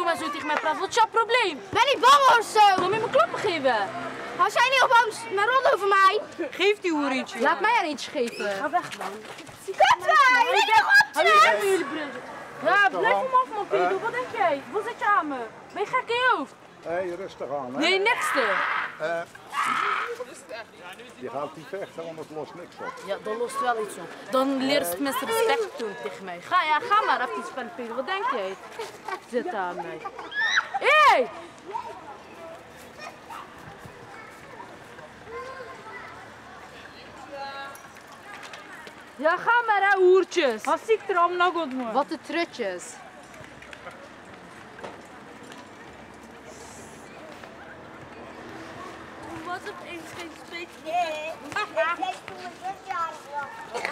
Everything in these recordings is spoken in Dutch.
maar zo tegen mij praten. Wat is jouw probleem? Ben niet bang of zo. Wil je me klappen geven? Als jij niet op bang naar rond over mij. Geef die hoer eentje. Laat mij er eentje geven. Ga weg, man. Kut wij, weet je nog op Jullie broer. Ja, blijf hem af, man, Pedro. Wat denk jij? Wat zit je aan me? Ben je gek in je hoofd? Hé, rustig aan, hè? Nee, nekste. Je gaat niet vechten, anders lost niks op. Ja, dan lost wel iets op. Dan leert het mensen respect doen tegen mij. Ga maar even iets spelen, Pedro. Wat denk jij? Zit aan mij. Hé! Ja, ga maar, hè, hoertjes. Wat zie ik er allemaal goed, man? Wat de trutjes. Was het eens geen speech? Nee, ik toen ik 6 jaar was.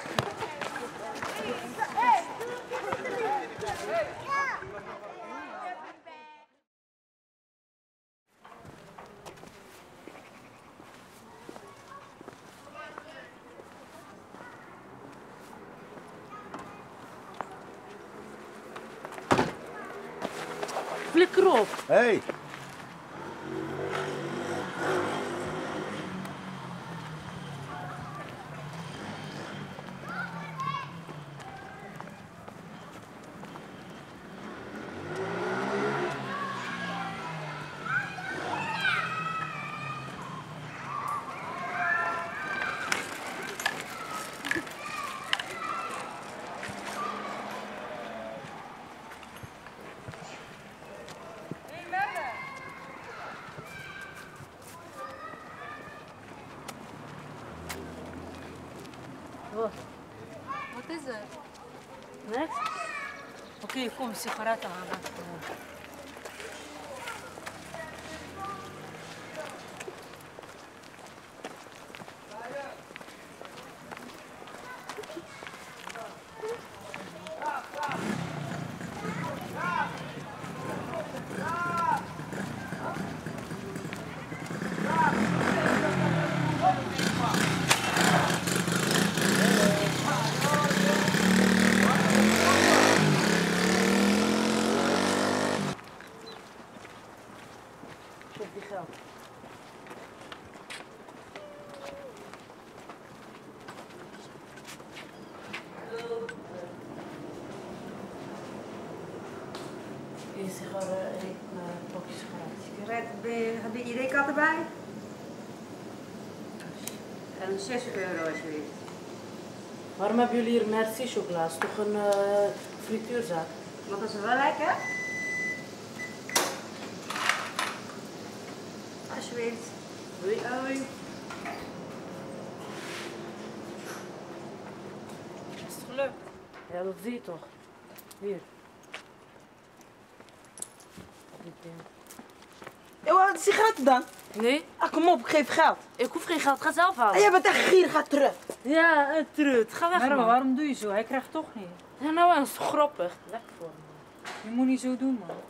Flikker op. Hé! Wat is er? Niks? Oké, kom, sigaretten halen. Geef die geld. Eén sigaren, één pakje sigaretten. Heb je ID-kaart erbij? En 6 euro alsjeblieft. Waarom hebben jullie hier Merci chocola? Is toch een frituurzaak? Want dat is wel lekker. Alsjeblieft. Doei. Hoi. Is het gelukt? Ja, dat zie je toch. Hier. Dit ding. Wat is sigaretten dan? Nee, Ah, kom op, ik geef geld. ik hoef geen geld. Ga zelf halen. En jij bent echt gierig, ga terug. Ja, een trut. Ga weg, Maar man. waarom doe je zo? Hij krijgt toch niet. Ja, nou, dat is grappig. Lekker voor me. Je moet niet zo doen, man.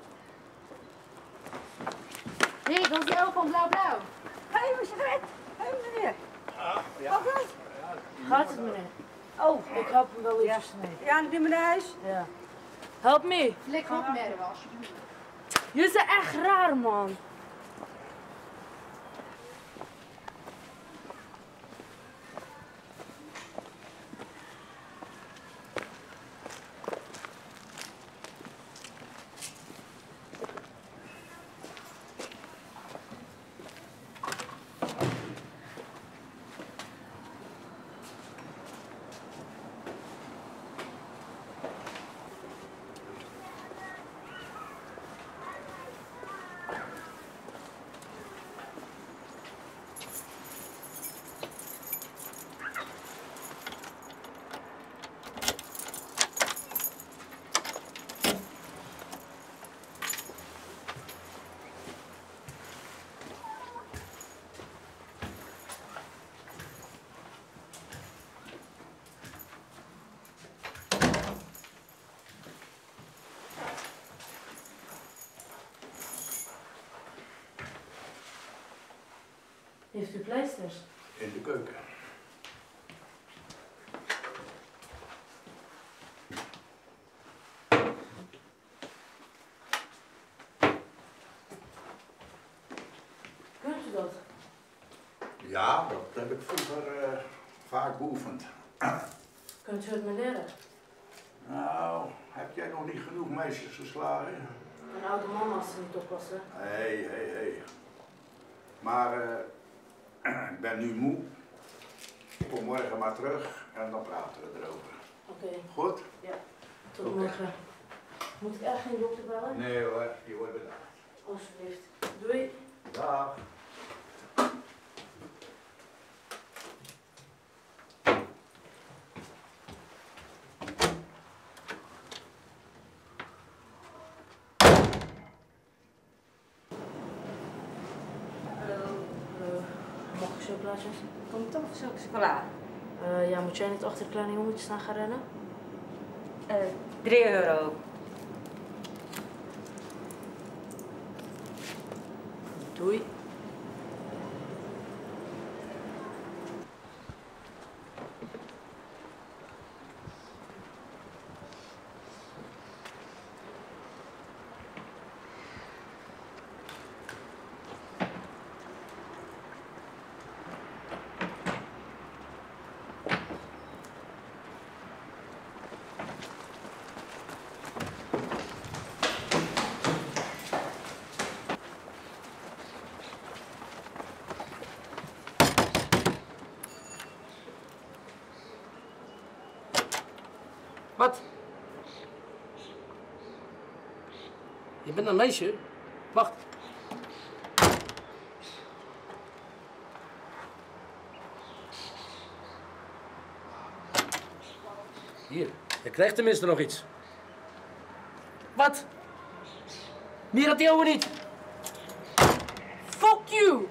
Hé, dat is de elf van blauw-blauw. Hé, mijn sigaret. Hé, meneer. Ja. Gaat het, meneer? Oh, ik help hem wel eventjes mee. Ja, ik neem me naar huis. Ja. Help me. Flikker op, Merwe, alsjeblieft. Jullie zijn echt raar, man. Heeft u pleisters? In de keuken. u dat? Ja, dat heb ik vroeger vaak beoefend. Kunt u het me leren? Nou, heb jij nog niet genoeg meisjes geslagen? Een oude man als ze niet oppassen. Hé. Maar ik ben nu moe. Ik kom morgen maar terug en dan praten we erover. Oké. Goed? Ja. Tot morgen. Moet ik echt geen dokter bellen? Nee hoor, je wordt bedankt. Alsjeblieft. Doei. Dag. Mag ik chocolaatjes? Komt toch zulke chocola? Ja, moet jij niet achter de kleine jongetjes staan gaan rennen? 3 euro. Doei. Wat? Je bent een meisje? Wacht. Hier, je krijgt tenminste nog iets. Wat? Meer had die ouwe niet. Fuck you!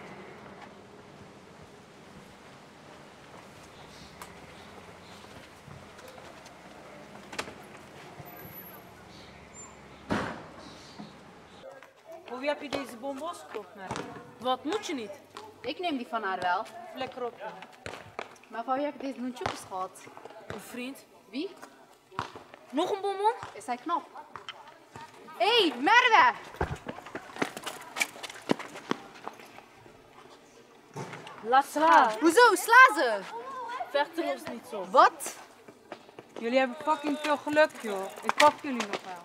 Hoe heb je deze bonbons gekocht, maar? Wat moet je niet? Ik neem die van haar wel. Lekker op. Maar van wie heb ik deze nunchukjes gehad? Een vriend. Wie? Nog een bonbon? Is hij knap? Hé, Merwe! Laat ze gaan. Hoezo? Sla ze! Vechten ons niet zo. Wat? Jullie hebben fucking veel geluk, joh. Ik pak jullie nog aan.